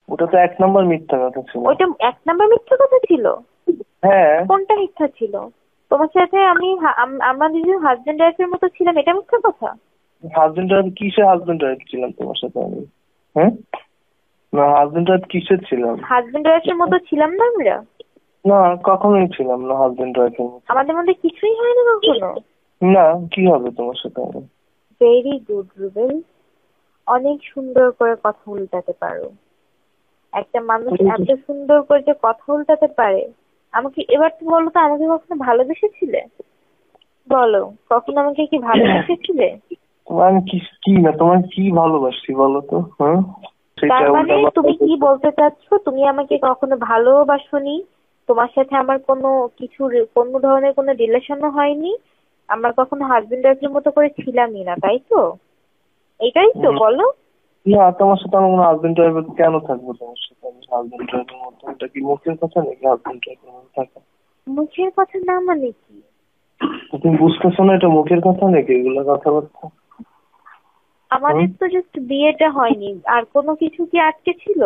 ওটা তো 1 নম্বর মিথ্যা কথা ছিল। ওইটা 1 নম্বর মিথ্যা কথা ছিল? হ্যাঁ। কোনটা মিথ্যা ছিল? তোমার সাথে আমরা দুজন হাজবেন্ড ওয়াইফের মতো ছিলাম, এটা মিথ্যা কথা? হাজবেন্ড ওয়াইফ কিসের হাজবেন্ড ওয়াইফ ছিলাম তোমার সাথে আমি? হ্যাঁ, না হাজবেন্ড ওয়াইফ কিসের ছিলাম? হাজবেন্ড ওয়াইফের মতো ছিলাম না আমরা? না, কখনোই ছিলাম না হাজবেন্ড ওয়াইফের মতো। আমাদের মধ্যে কিছুই হয় না কখনো? না, কি হবে তোমার সাথে আমি? ভেরি গুড রুবেল, অনেক সুন্দর করে কথা উল্টাতে পারো। একটা মানুষ এত সুন্দর করে যে কথা উল্টাতে পারে। আমাকে এবার তো বলো তো, আমাকে কখনো ভালোবেসেছিলে? বলো, কখনো আমাকে কি ভালোবেসেছিলে? তোমার আমি কি না, তোমার কি ভালোবাসি বলো তো? হ্যাঁ, তার মানে তুমি কি বলতে চাচ্ছ, তুমি আমাকে কখনো ভালোবাসোনি, তোমার সাথে আমার কোনো ধরনের কোনো রিলেশনও হয়নি, আমরা কখনো হাজবেন্ড ওয়াইফের মতো করে ছিলামই না, তাই তো? এটাই তো বলো। না, তোমার সাথে আমার কোনো হাজবেন্ড ওয়াইফ কেন থাকবো? তোমার সাথে আমি হাজবেন্ড ওয়াইফের মতো, এটা কি মুখের কথা নাকি হাজবেন্ড ওয়াইফের মতো থাকা? মুখের কথা না মানে কি? তুমি বুঝতেছো না এটা মুখের কথা নাকি এগুলো কথাবার্তা? আমাদের তো জাস্ট বিয়েটা হয়নি, আর কোনো কিছু কি আটকে ছিল?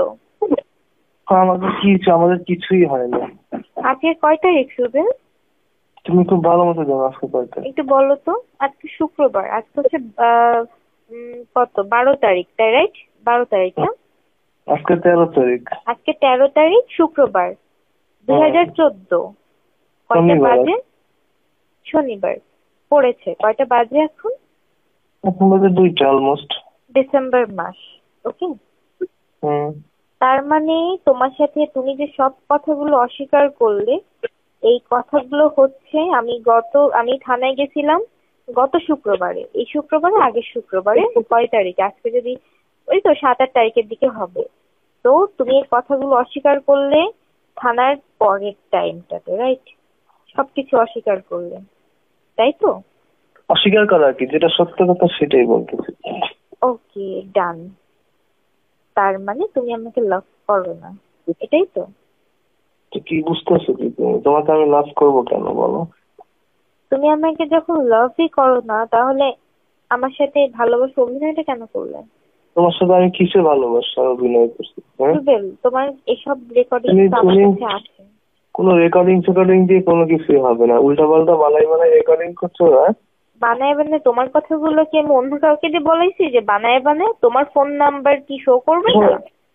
আমাদের কিছুই হয় না। আজকে কয় তারিখ রুবেল? তুমি খুব ভালো মতো জানো আজকে কয় তারিখ। একটু বলো তো। আজকে শুক্রবার, আজকে হচ্ছে কত, 12 তারিখ, তাই রাইট? 12 তারিখ না? আজকে 13 তারিখ। আজকে 13 তারিখ, শুক্রবার, 2014। কয়টা বাজে? শনিবার পড়েছে। কয়টা বাজে এখন? এখন বাজে 2টা অলমোস্ট। ডিসেম্বর মাস, ওকে। তার মানে তোমার সাথে তুমি যে সব কথাগুলো অস্বীকার করলে, এই কথাগুলো হচ্ছে আমি থানায় গেছিলাম গত শুক্রবারে, এই শুক্রবারে আগের শুক্রবারে, কয় তারিখে, আজকে যদি ওই তো 7-8 তারিখের দিকে হবে। তো তুমি এই কথাগুলো অস্বীকার করলে থানার পরের টাইমটাতে, রাইট? সবকিছু অস্বীকার করলে, তাই তো? অস্বীকার করা কি, যেটা সত্য কথা সেটাই বলতেছি। ওকে, ডান। তার মানে তুমি আমাকে লাভ করো না, এটাই তো? কি বুঝতেছো কি তুমি? তোমাকে আমি লাভ করবো কেন বলো? তুমি আমাকে যখন লাভই করো না, তাহলে আমার সাথে ভালোবাসা অভিনয়টা কেন করলে? তোমার সাথে আমি কিসে ভালোবাসা অভিনয় করছি? রুবেল, তোমার এসব রেকর্ডিং আমার কাছে আছে। কোনো রেকর্ডিং দিয়ে কোনো কিছুই হবে না। উল্টা পাল্টা বানাই রেকর্ডিং করছো না? বানায় তোমার কথাগুলো কি আমি অন্য কাউকে দিয়ে বলাইছি যে বানায়? তোমার ফোন নাম্বার কি শো করবে না?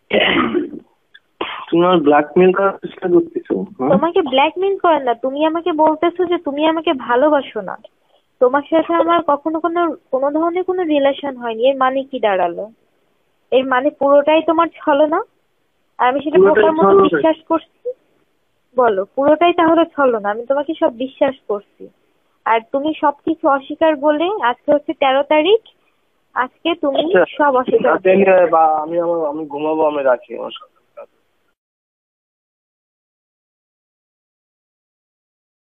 তুমি আমার ব্ল্যাকমেল করার চেষ্টা করতেছো। তোমাকে ব্ল্যাকমেল করে না, তুমি আমাকে বলতেছো যে তুমি আমাকে ভালোবাসো না, তোমার সাথে আমার কখনো কোনো ধরনের কোনো রিলেশন হয়নি। এর মানে কি দাঁড়ালো? এর মানে পুরোটাই তোমার ছলনা, আর আমি সেটা বোকার মতো বিশ্বাস করছি? বলো, পুরোটাই তাহলে ছলনা, আমি তোমাকে সব বিশ্বাস করছি, আর তুমি সবকিছু অস্বীকার বলে আজকে হচ্ছে 13 তারিখ, আজকে তুমি সব অস্বীকার। আমি ঘুমাবো, আমি রাখি আমার সাথে।